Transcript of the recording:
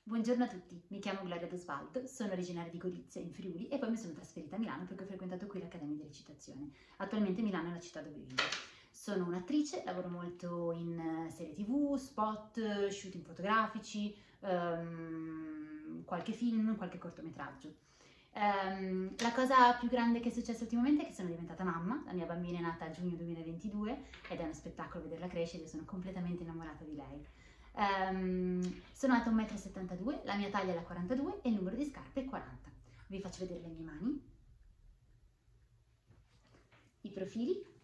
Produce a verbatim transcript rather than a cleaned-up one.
Buongiorno a tutti, mi chiamo Gloria D'Osvaldo, sono originaria di Gorizia in Friuli e poi mi sono trasferita a Milano perché ho frequentato qui l'Accademia di Recitazione. Attualmente Milano è la città dove vivo. Sono un'attrice, lavoro molto in serie tv, spot, shooting fotografici, um, qualche film, qualche cortometraggio. Um, la cosa più grande che è successa ultimamente è che sono diventata mamma, la mia bambina è nata a giugno duemilaventidue ed è uno spettacolo vederla crescere, io sono completamente innamorata di lei. Um, sono alta uno e settantadue m, la mia taglia è la quarantadue e il numero di scarpe è quaranta. Vi faccio vedere le mie mani, i profili.